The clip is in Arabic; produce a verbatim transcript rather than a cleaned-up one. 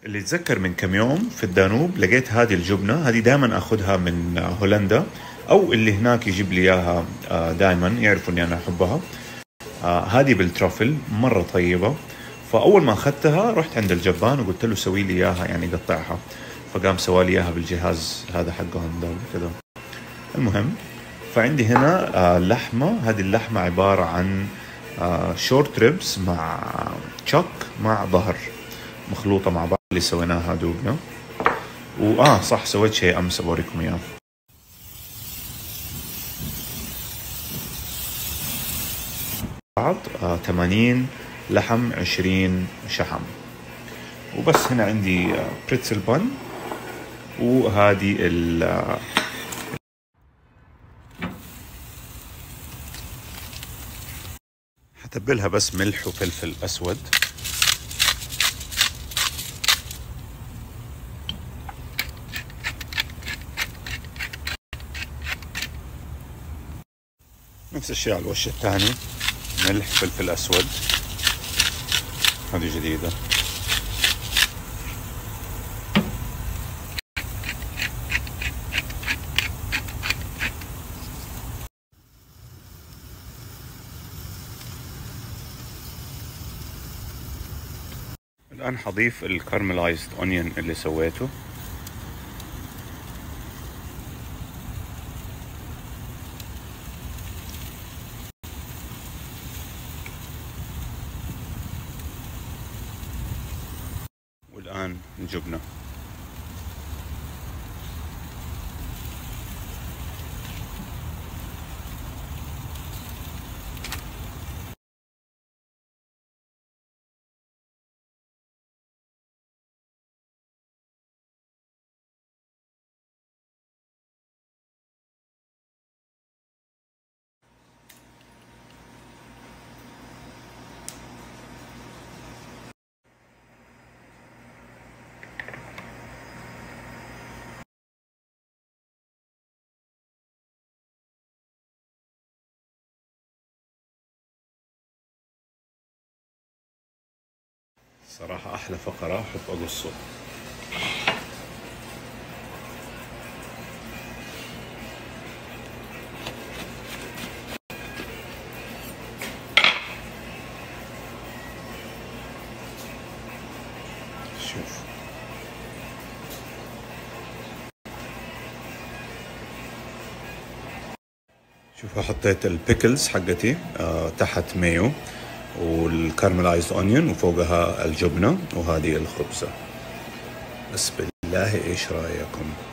اللي اتذكر من كم يوم في الدانوب لقيت هذه الجبنة، هذه دائما اخذها من هولندا، او اللي هناك يجيب لي اياها دائما، يعرفوا اني انا احبها. هذه بالترافل مرة طيبة. فاول ما اخذتها رحت عند الجبان وقلت له سوي لي اياها، يعني قطعها، فقام سوى لي اياها بالجهاز هذا حقهم ده كذا. المهم، فعندي هنا لحمة، هذه اللحمة عبارة عن شورت ريبس مع تشك مع ظهر مخلوطة مع بعض اللي سويناها دوبنا. وآه صح، سويت شيء أمس أوريكم إياه. بعض آه ثمانين لحم عشرين شحم. وبس هنا عندي آه بريتزل بن، وهذه ال آه حتبلها بس ملح وفلفل أسود. نفس الشيء على الوش الثاني، ملح فلفل أسود. هذه جديدة. الآن حضيف الكارملايزد أونيون اللي سويته. والآن الجبنة. صراحة أحلى فقرة، أحب أقصه. شوف شوفوا، حطيت البيكلز حقتي آه تحت مايو والكارملايزد اونيون، وفوقها الجبنة، وهذه الخبزة. بس بالله ايش رايكم؟